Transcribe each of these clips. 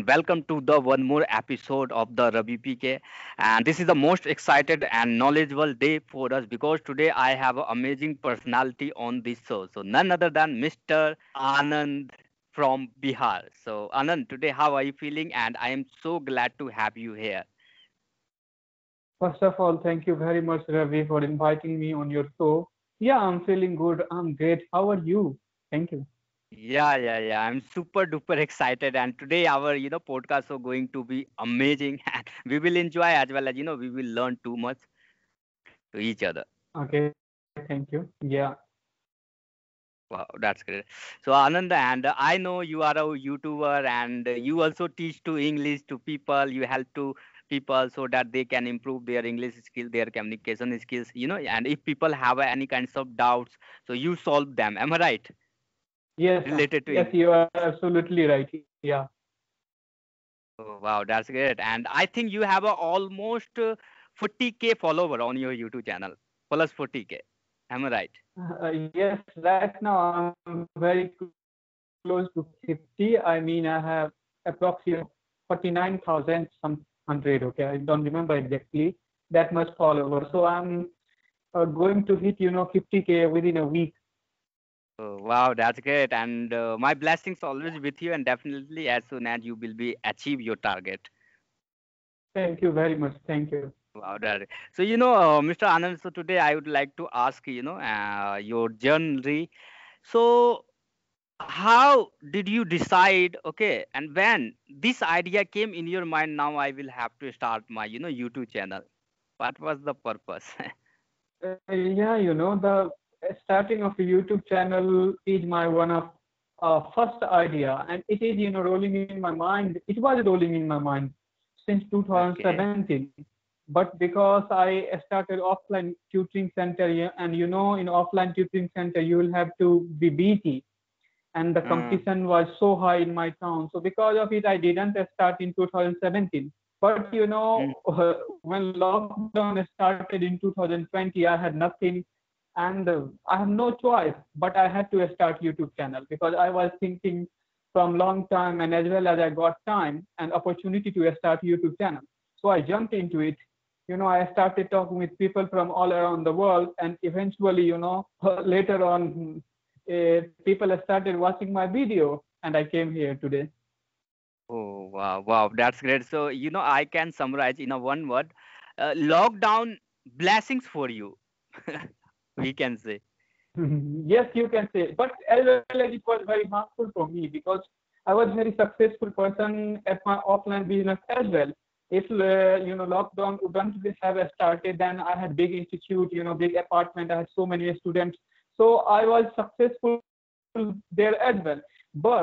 and welcome to the one more episode of the Ravi PK. And this is the most excited and knowledgeable day for us because today I have an amazing personality on this show. So none other than Mr. Anand from Bihar. So Anand, today how are you feeling? And I am so glad to have you here. First of all, thank you very much, Ravi, for inviting me on your show. Yeah, I'm feeling good. I'm great. How are you? Thank you. Yeah. I'm super duper excited, and today our podcast are going to be amazing, and we will enjoy as well as we will learn too much to each other. Okay, thank you. Yeah. Wow, that's great. So Anand, and I know you are a YouTuber, and you also teach to English to people. You help to people so that they can improve their English skill, their communication skills. And if people have any kinds of doubts, so you solve them. Am I right? Yes, Related to yes, English. you are absolutely right. Yeah. Oh, wow, that's great. And I think you have a almost 40K follower on your YouTube channel, plus 40K. Am I right? Yes, right now I'm very close to 50. I mean, I have approximately 49,000 some hundred. Okay, I don't remember exactly that much follower. So I'm going to hit 50K within a week. Oh, wow, that's great. And my blessings always with you, and definitely as soon as you will be achieve your target. Thank you very much. Thank you. Wow, that. So Mr. Anand. So today I would like to ask your journey. So how did you decide? Okay, and when this idea came in your mind, now I will have to start my YouTube channel. What was the purpose? Yeah, the starting of a YouTube channel is my one of first idea, and it is rolling in my mind. It was rolling in my mind since Okay. 2017, but because I started offline tutoring center, yeah, and in offline tutoring center you will have to be busy, and the Uh, competition was so high in my town. So because of it, I didn't start in 2017. But mm, when lockdown started in 2020, I had nothing, and I have no choice. But I had to start YouTube channel because I was thinking from long time, and as well as I got time and opportunity to start YouTube channel. So I jumped into it. I started talking with people from all around the world, and eventually, later on, people started watching my video, and I came here today. oh wow, that's great. So I can summarize in a one word: lockdown blessings for you. We can say. Yes, you can say, but as well as it was very harmful for me because I was very successful person at my offline business as well. If lockdown wouldn't have started, then I had big institute, big apartment. I had so many students, so I was successful there as well. But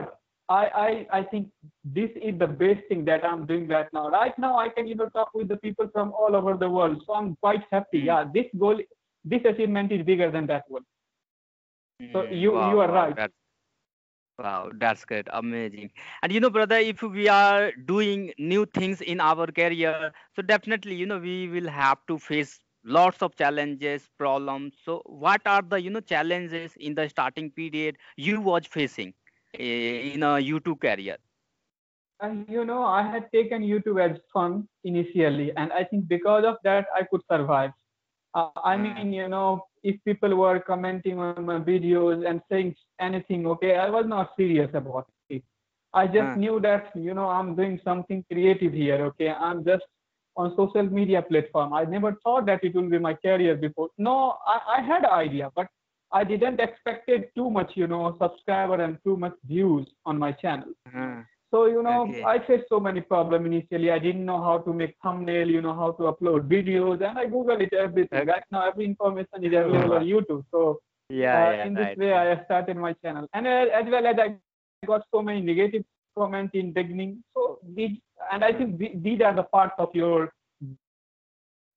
I think this is the best thing that I'm doing right now. Right now, I can talk with the people from all over the world, so I'm quite happy. Mm, Yeah, this goal, this achievement is bigger than that one. So you are wow, right. that's wow, that's great, amazing. And brother, if we are doing new things in our career, so definitely, we will have to face lots of challenges, problems. So, what are the, challenges in the starting period you was facing in a YouTube career? And I had taken YouTube as fun initially, and I think because of that, I could survive. I Uh, mean, if people were commenting on my videos and saying anything, okay, I was not serious about it. I just uh, knew that, I'm doing something creative here, okay. I'm just on social media platform. I never thought that it will be my career before. No, I had idea, but I didn't expected too much, subscriber and too much views on my channel. uh, So, okay. I faced so many problems initially. I didn't know how to make thumbnail, how to upload videos, and I Google it everything. Okay. Right now, every information is available on YouTube. So, Yeah, in this right, way, right. I started my channel, and as well as I got so many negative comments in beginning. So these, and I think these are the parts of your growth on YouTube.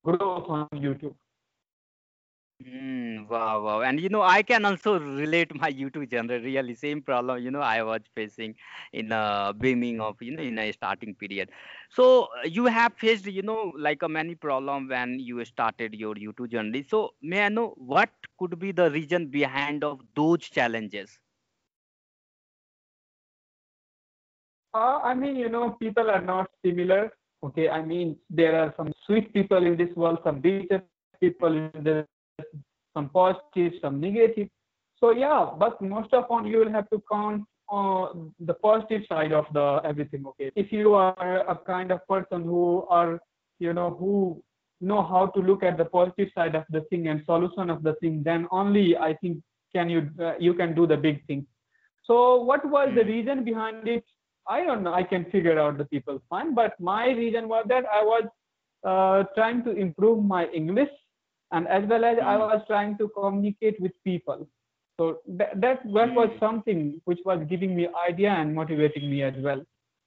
Wow. And I can also relate my YouTube journey. Really, same problem, I was facing in beginning of, in a starting period. So you have faced, like a many problem when you started your YouTube journey. So may I know what could be the reason behind of those challenges? I mean, people are not similar. Okay, I mean, there are some sweet people in this world, some bitter people in this, some positive, some negative. So yeah, but most of all, you will have to count the positive side of the everything. Okay, if you are a kind of person who know how to look at the positive side of the thing and solution of the thing, then only I think you can do the big thing. So what was the Hmm. reason behind it? I don't know. I can figure out the people fine, but my reason was that I was trying to improve my English, and as well as I Hmm. was trying to communicate with people. So that was Hmm. something which was giving me idea and motivating me as well.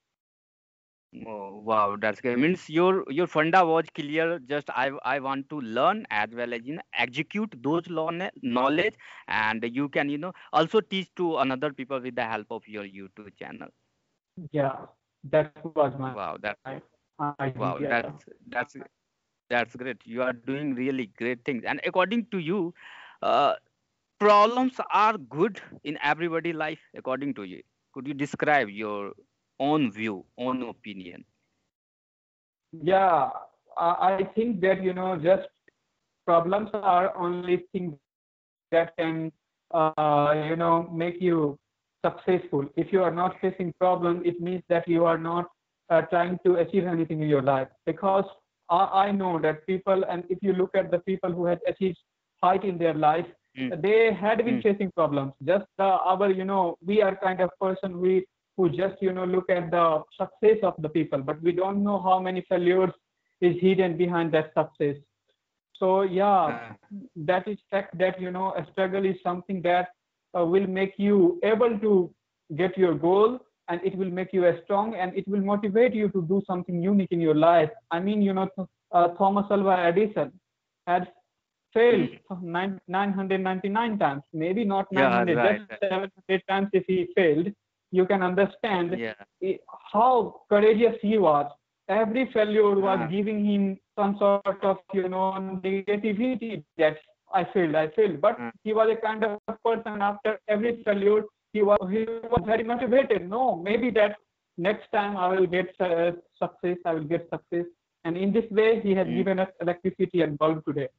Oh, wow, that's great. Means your funda was clear. Just I want to learn as well as execute those knowledge, and you can also teach to another people with the help of your YouTube channel. Yeah, that was my Wow, that's idea. Yeah. wow, that's great. You are doing really great things. And according to you, uh, problems are good in everybody life. According to you, could you describe your own view, own opinion? Yeah, I think that just problems are only thing that can make you successful. If you are not facing problem, it means that you are not trying to achieve anything in your life. Because I know that people, and if you look at the people who had achieved height in their life, Mm, they had been mm, facing problems. Just our we are kind of person we who just look at the success of the people, but we don't know how many failures is hidden behind that success. So yeah, uh, that is fact that a struggle is something that will make you able to get your goal, and it will make you strong, and it will motivate you to do something unique in your life. I mean, Thomas Alva Edison had failed mm. 999 times, maybe not Yeah, 900, just right, right. 700 times. If he failed, you can understand Yeah. i- how courageous he was. Every failure was Uh, giving him some sort of negativity that I failed, but he uh, was a kind of person after every failure he was very motivated. No, maybe that next time I will get success, I will get success, and in this way he has mm. given us electricity and bulb today.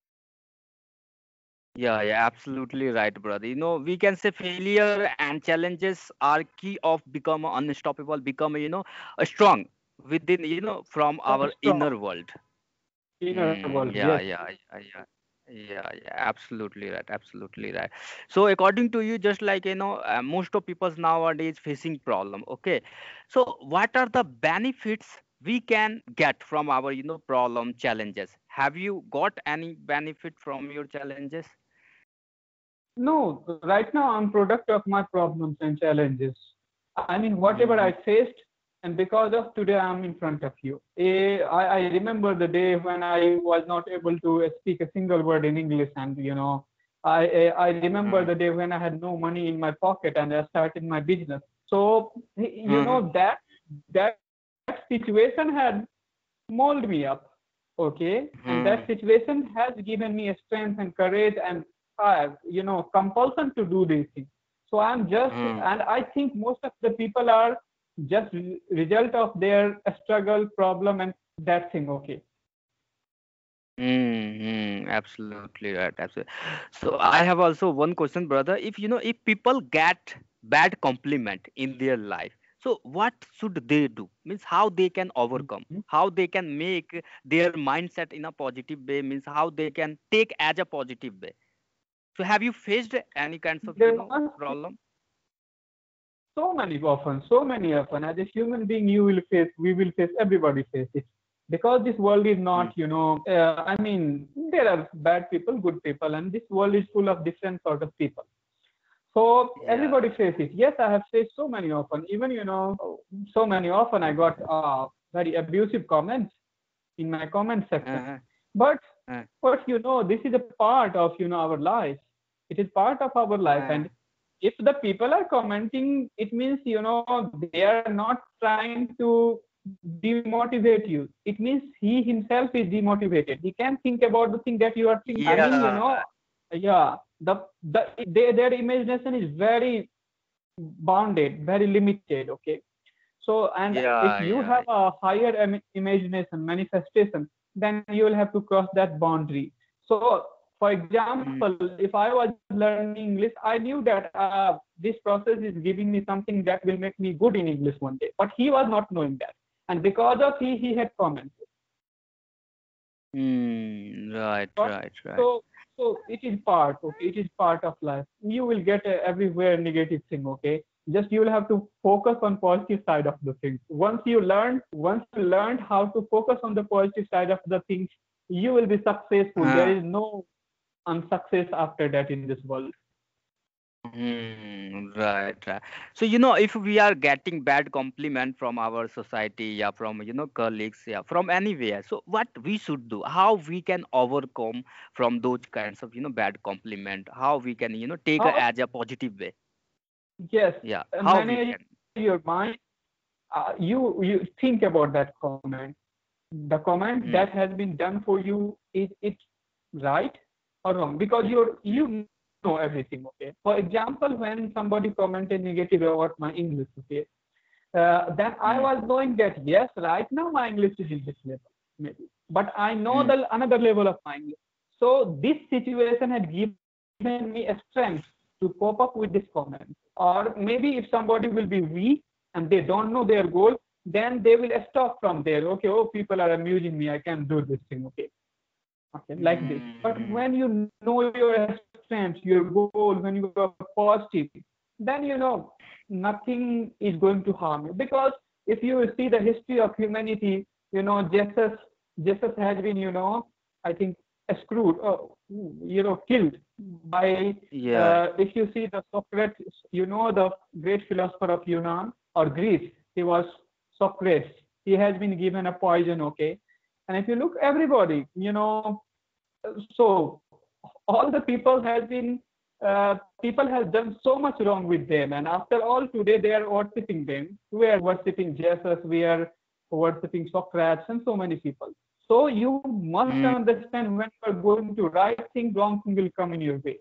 Yeah, yeah, absolutely right, brother. We can say failure and challenges are key of become unstoppable, become, strong within, from our Strong inner world. inner world. Yeah, Yes. yeah, yeah, yeah. Yeah, yeah, absolutely right, absolutely right. So according to you, just like most of people nowadays facing problem. Okay, so what are the benefits we can get from our problem challenges? Have you got any benefit from your challenges? No, right now I'm product of my problems and challenges. I mean, whatever I Mm-hmm. faced, and because of today I'm in front of you. I remember the day when I was not able to speak a single word in English, and I remember the day when I had no money in my pocket and I started my business. So that situation had molded me up. Okay, and that Mm-hmm. situation has given me a strength and courage and compulsion to do these things. So I'm just, and I think most of the people are just result of their struggle, problem, and that thing. Okay. Mm-hmm. Absolutely right. Absolutely. So I have also one question, brother. If people get bad compliment in their life, so what should they do? Means how they can overcome, Mhm. how they can make their mindset in a positive way. Means how they can take as a positive way. So have you faced any kinds of There must be problem? so many often. As a human being, we will face, everybody face it. Because this world is Mm. not, I mean, there are bad people, good people, and this world is full of different sort of people. So Yeah. everybody faces it. Yes, I have faced so many often. Even so many often I got very abusive comments in my comment section. Uh-huh. But Uh, this is a part of our life. It is part of our life, uh, and if the people are commenting, it means they are not trying to demotivate you. It means he himself is demotivated. He can think about the thing that you are thinking. I mean, yeah. yeah, their imagination is very bounded, very limited. Okay, So, and if Yeah, you yeah. have a higher imagination, manifestation, then you will have to cross that boundary. So, for example, Mm, if I was learning English, I knew that this process is giving me something that will make me good in English one day. But he was not knowing that, and because of he had commented. right, Got it? right, right. So it is part, okay, it is part of life. You will get everywhere negative thing, okay. Just you will have to focus on positive side of the things. Once you learned how to focus on the positive side of the things, you will be successful. There Uh, is no unsuccess after that in this world. right, right. So, if we are getting bad compliment from our society, yeah, from, colleagues, yeah, from anywhere, so what we should do, how we can overcome from those kinds of, bad compliment, how we can, take it How? as a positive way. Yes, Yeah, how we manage can. your mind. You think about that comment. The comment that Mm, has been done for you, is it right or wrong? Because mm, you know everything, okay. For example, when somebody commented negative about my English, okay, then I mm, was knowing that yes, right now my English is in this level, maybe, but I know mm, the another level of my English. So this situation had given me a strength to cope up with this comment. Or maybe if somebody will be weak and they don't know their goal, then they will stop from there. Okay, oh, people are amusing me, I can do this thing, okay, okay, like this. But mm, when you know your strengths, your goal, when you are positive, then nothing is going to harm you. Because if you see the history of humanity, Jesus has been, I think, screwed, killed by, yeah. if you see the Socrates, the great philosopher of Yunan or Greece, he was Socrates. He has been given a poison, okay. And if you look everybody, so all the people has done so much wrong with them, and after all today they are worshiping them. We are worshiping Jesus, we are worshiping Socrates and so many people. So you must Mm. understand when you are going to right thing, wrong thing will come in your way.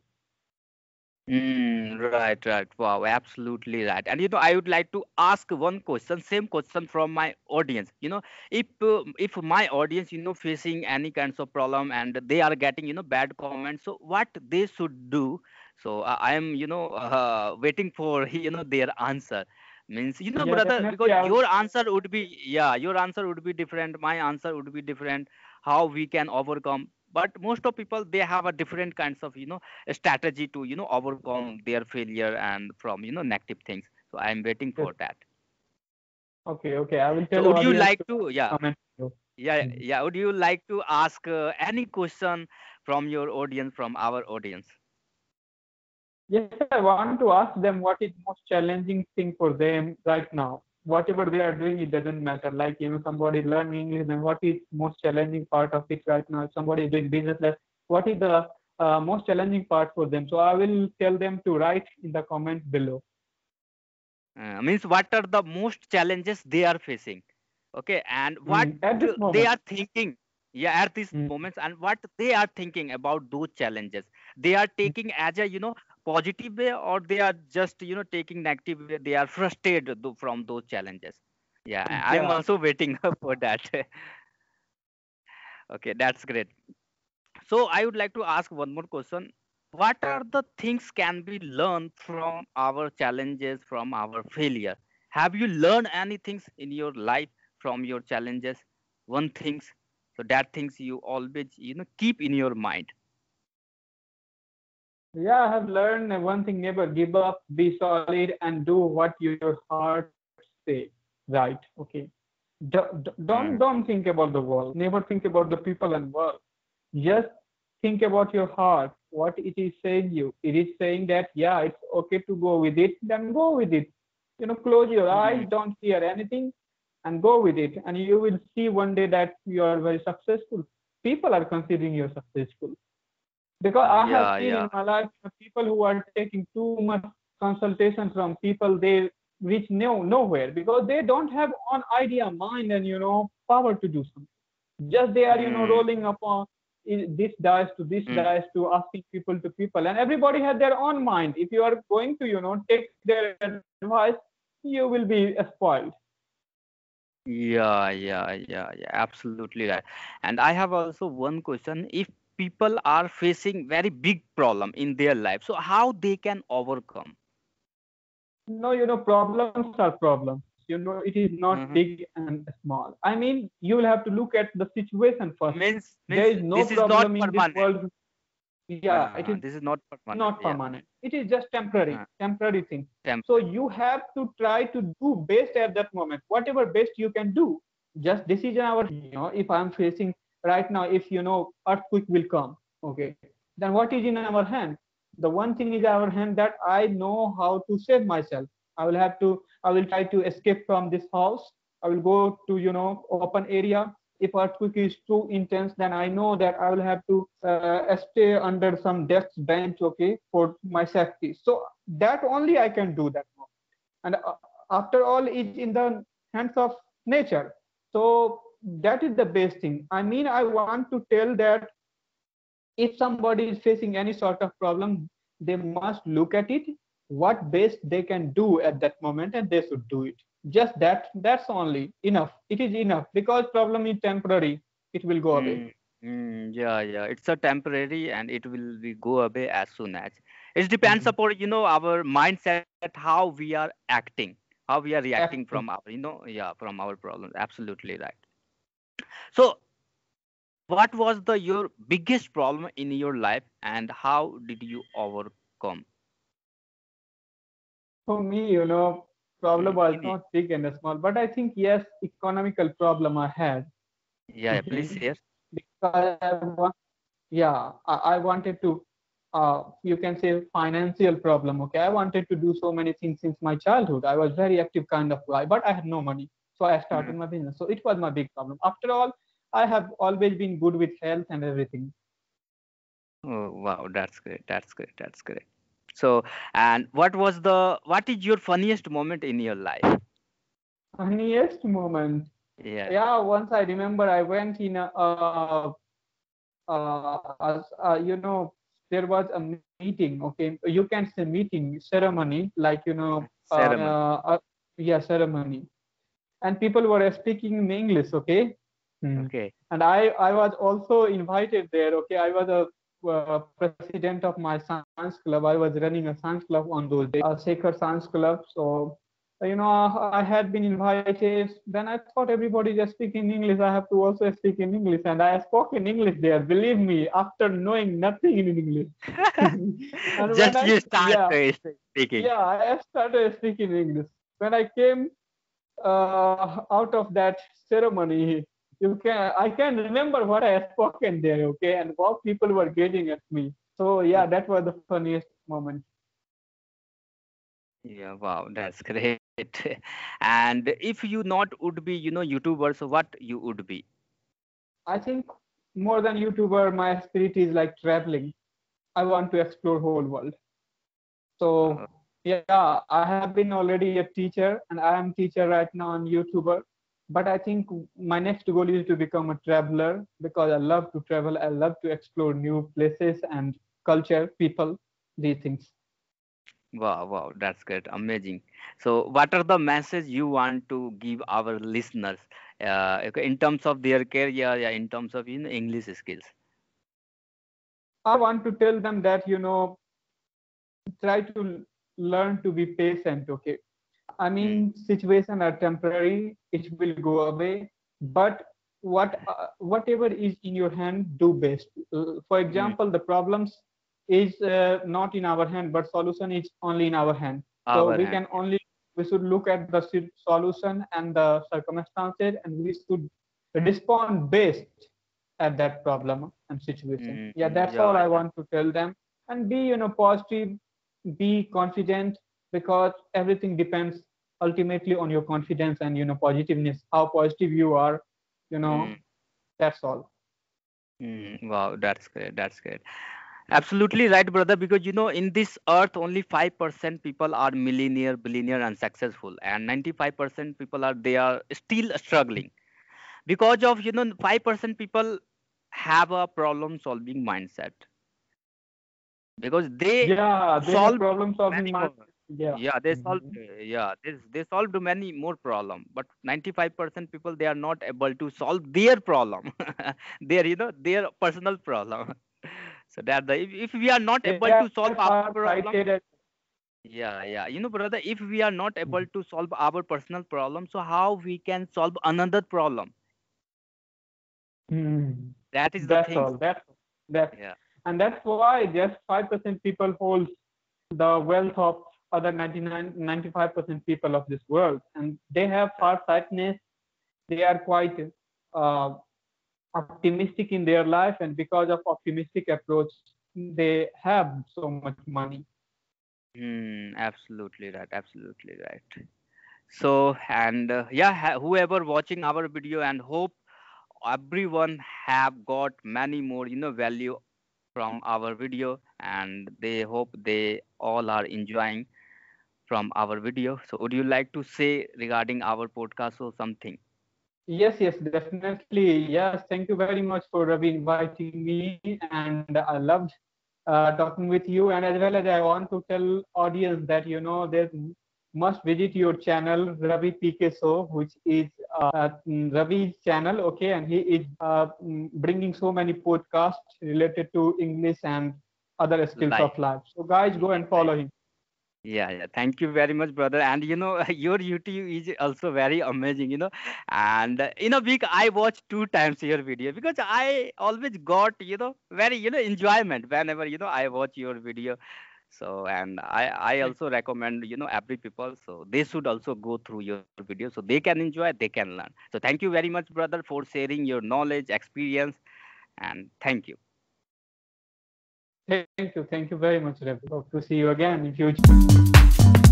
Right, right. Wow, absolutely right. And I would like to ask one question, same question from my audience. If my audience, facing any kinds of problem and they are getting, bad comments, so what they should do? So I am, waiting for, their answer. Means, Yeah, brother, definitely because I will. your answer would be, yeah, your answer would be different. My answer would be different. How we can overcome. But most of people, they have a different kinds of, a strategy to overcome their failure and from negative things. So I'm waiting Yes. for that. Okay, I will So tell would you audience like to to, yeah, comment you. yeah, Mhm. yeah, would you like to ask any question from your audience, from our audience? Yes, I want to ask them what is most challenging thing for them right now. Whatever they are doing, it doesn't matter. Like, somebody learning English, then what is most challenging part of it right now? If somebody is doing business, what is the most challenging part for them? So I will tell them to write in the comments below. Means what are the most challenges they are facing, okay, and what At this they moment. are thinking, yeah, at these Mm. moments, and what they are thinking about those challenges, they are taking as a positive way, or they are just taking negative way, they are frustrated from those challenges. Yeah, I am Yeah. also waiting for that. Okay, that's great. So I would like to ask one more question. What are the things can be learned from our challenges, from our failure? Have you learned anything in your life from your challenges? One things, so that things you always keep in your mind. Yeah, I have learned one thing: never give up, be solid, and do what your heart say. Right? Okay. Don't Mm, think about the world. Never think about the people and world. Just think about your heart. What it is saying you. It is saying that yeah, it's okay to go with it. Then go with it. Close your eyes. mm, Don't hear anything, and go with it. And you will see one day that you are very successful. People are considering you successful. Because I have yeah, seen yeah. in my life people who are taking too much consultation from people, they reach nowhere because they don't have on idea, mind, and power to do something. Just they are Mm, rolling upon this dice to this mm, dice to asking people to people, and everybody has their own mind. If you are going to take their advice, you will be spoiled. Yeah, absolutely right. And I have also one question. If people are facing very big problem in their life, so how they can overcome? No, problems are problems. It is not Mhm. big and small. I mean, you will have to look at the situation first. There Means is no this is not problem in this permanent. world. Yeah, it is This is not permanent. not Yeah. permanent. It is just temporary, Uh, temporary thing. So Temporary. you have to try to do best at that moment, whatever best you can do. Just decision our, if I'm facing right now, if earthquake will come, okay, then what is in our hand? The one thing is our hand that I know how to save myself. I will try to escape from this house. I will go to open area. If earthquake is too intense, then I know that I will have to stay under some desk bench, okay, for my safety. So that only I can do that moment. And after all, is in the hands of nature. So that is the best thing. I mean, I want to tell that if somebody is facing any sort of problem, they must look at it, what best they can do at that moment, and they should do it. Just that, that's only enough. It is enough because problem is temporary. It will go away. Yeah. It's a temporary and it will be go away as soon as. It depends Mhm. upon, our mindset, how we are acting, how we are reacting from Acting. our, from our problems. Absolutely right. So, what was the your biggest problem in your life and how did you overcome? For me, problem was In, not big and small, but I think yes, economical problem I had. yeah, please Okay, share. because I wanted to, you can say financial problem. Okay, I wanted to do so many things since my childhood. I was very active kind of guy, but I had no money, so I started Mhm. my business. So it was my big problem. After all, I have always been good with health and everything. Oh, wow, that's great. That's great. That's great. So, and what is your funniest moment in your life? Funniest moment. Yeah. Yeah, once I remember I went in a there was a meeting. Okay, you can say meeting ceremony, like Ceremony. yeah, ceremony, and people were speaking in English. Okay. Hmm. Okay. And I was also invited there. Okay, I was a president of my science club. I was running a science club on those days, Shekhar Science Club. So I had been invited. Then I thought everybody just speak in English. I have to also speak in English, and I spoke in English there. Believe me, after knowing nothing in English. And when Just I you start yeah speaking. yeah I started speaking English. When I came out of that ceremony, I can remember what I had spoken there, okay, and how people were gazing at me. So yeah, that was the funniest moment. Yeah, wow, that's great. And if you not would be, YouTuber, so what you would be? I think more than YouTuber, my spirit is like traveling. I want to explore whole world. Uh, So yeah, I have been already a teacher, and I am teacher right now. I'm YouTuber, but I think my next goal is to become a traveler because I love to travel. I love to explore new places and culture, people, these things. wow, that's great, amazing. So, what are the message you want to give our listeners, okay, in terms of their career, yeah, in terms of English skills? I want to tell them that try to learn to be patient. Okay, I Mm, mean, situations are temporary. It will go away. But whatever is in your hand, do best. For mm, example, the problems is not in our hand, but solution is only in our hand. So our hand. we should look at the solution and the circumstances, and we should respond best at that problem and situation. Yeah, that's all Yeah, I yeah. want to tell them. And be positive, be confident, because everything depends ultimately on your confidence and positiveness, how positive you are. you Mm, know that's all. wow, that's great. That's great. Absolutely right, brother. Because in this earth, only 5% people are millionaire, billionaire, and successful, and 95% people they are still struggling because of 5% people have a problem-solving mindset because they Yeah, they have solve problem solving many mind. more. Yeah. Yeah, they solved. Mhm. Yeah, they solved many more problem, but 95% people they are not able to solve their problem, their their personal problem. So that if we are not They able are to solve our problem, far-sighted. yeah, brother, if we are not able to solve our personal problem, so how we can solve another problem? Mhm. That is the That's thing. all. That, Yeah. and that's why just 5% people hold the wealth of other 95% people of this world, and they have far-sightedness. They are quite uh, optimistic in their life, and because of optimistic approach, they have so much money. Absolutely right. Absolutely right. So, and yeah, whoever watching our video, and hope everyone have got many more value from our video, and they hope they all are enjoying from our video. So would you like to say regarding our podcast or something? Yes, yes, definitely. Yes, thank you very much for Ravi inviting me, and I loved talking with you. And as well as I want to tell audience that they must visit your channel Ravi PK Show, which is Ravi's channel. Okay, and he is bringing so many podcasts related to English and other skills Like, of life. So guys, go yeah, and follow him. yeah. Thank you very much, brother. And your YouTube is also very amazing. And in a week I watch 2 times your video because I always got very enjoyment whenever I watch your video. So, and I also recommend every people, so they should also go through your video so they can enjoy, they can learn. So thank you very much, brother, for sharing your knowledge, experience, and thank you. Thank you very much, Ravi. Hope to see you again in future.